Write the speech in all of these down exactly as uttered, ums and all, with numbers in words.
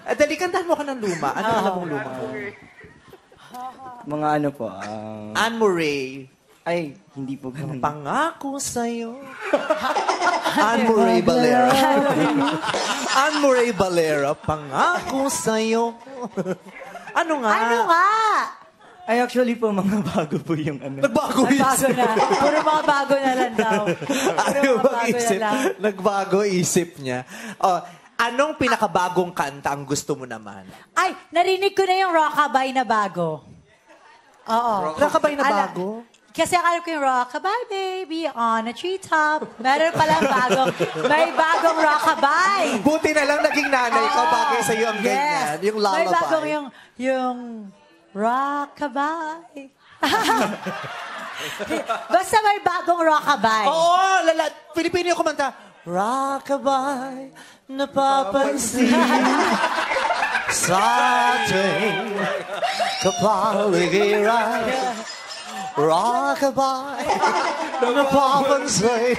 Eh, dali, kantahan mo ka ng luma. Ano alam mong luma? Mga ano po, uh... Anne Murray. Ay, hindi po ganun. Pangako sa'yo. Anne Murray Valera. Anne Murray Valera, pangako sa'yo. Ano nga? Ano nga? Ay, actually po, mga bago po yung ano. Nagbago Ay, bago isip. na. Puro mga bago na lang daw. Puro Ayaw mga bago na mag-isip. lang. Nagbago isip niya. Oh, anong pinakabagong kanta ang gusto mo naman? Ay, narinig ko na yung rockabye na bago. Oo. Rockabye na Ala- bago? Kasi akala ko yung rockabye, baby, on a treetop. Meron palang bagong, may bagong rockabye. Buti na lang naging nanay ka. Bagay sa'yo ang ganyan. Yung lullaby. May bagong yung, yung rockabye. Basta may bagong rockabye. Oo, lala. Pilipino yung kumanta. Rockabye, napapansin sa ating kapaligiran. Rockabye, napapansin.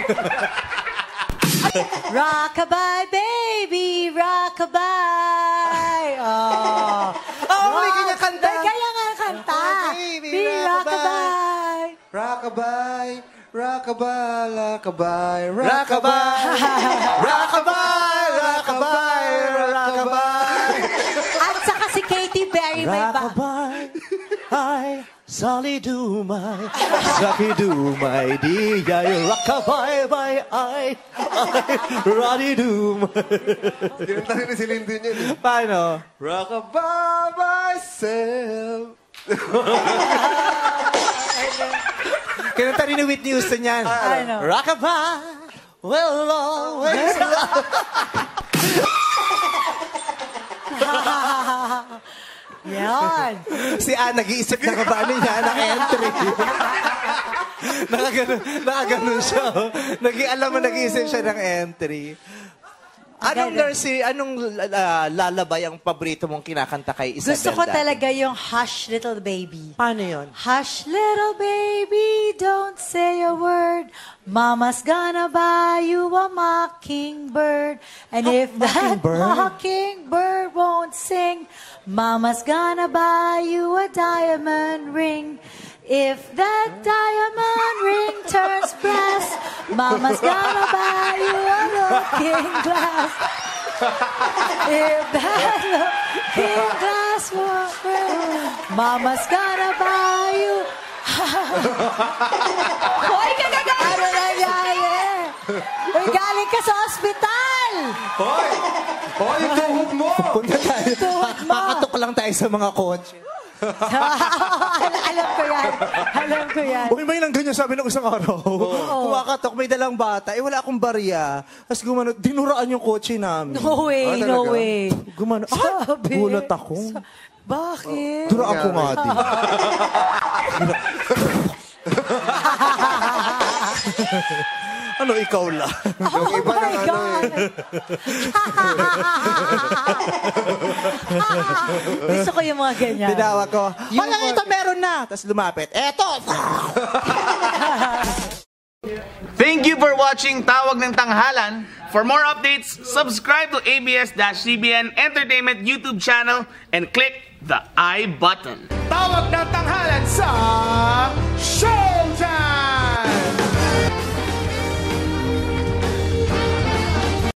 Rockabye, baby, rockabye. Oh, Oh, may kanya kanta. May kanya nga kanta. Baby, Baby, rockabye. Rockabye, rockabye, rockabye, Rockabye, rockabye, rockabye, rockabye. At saka si Katy Perry may ba? Rockabye, ay, sali dumay, saki dumay, di ay, rockabye, bay, ay, ay, radi dumay. Kinanta rin ni Celine Dion yun. eh. Paano? Rockabye myself. Kinanta rin ni Whitney Houston yan. Ano? Rockabye, will always love. Yan. Si Anne, nag-iisip na ka ba niya ng entry? nakaganon, nakaganon siya. Oh. Nag- alam mo, nag-iisip siya ng entry. Anong nursery, anong uh, lalabay ang paborito mong kinakanta kay Isabel? Gusto ko dati? talaga yung Hush Little Baby. Paano yun? Hush little baby, don't say a word. Mama's gonna buy you a mockingbird. And if that mockingbird? mockingbird won't sing, Mama's gonna buy you a diamond ring. If that diamond ring turns brass, Mama's gonna buy you a looking glass. If that looking glass won't break, Mama's gonna buy you. Hoy, kagagawa! Ano nangyari? Uy, galing ka sa ospital! Hoy! Hoy, yung tuhod mo! Punta tayo. Tuhod mo. Kakatok lang tayo sa mga kotse. Alam ko yan. Alam ko yan. Uy, may lang ganyan sabi ng isang araw. Kumakatok, may dalang bata. Eh, wala akong barya. Tapos gumano, dinuraan yung kotse namin. No way, Ah, no talaga? way. Gumano, ah, Sabi. gulat ako. Bakit? Dura ako nga din. Ano, ikaw lang? Oh iba my ng ano God. Gusto ko yung mga ganyan. Tinawag ko, wala ito, meron na. Tapos lumapit, eto! Thank you for watching Tawag ng Tanghalan. For more updates, subscribe to A B S C B N Entertainment YouTube channel and click the I button. Tawag ng tanghalan sa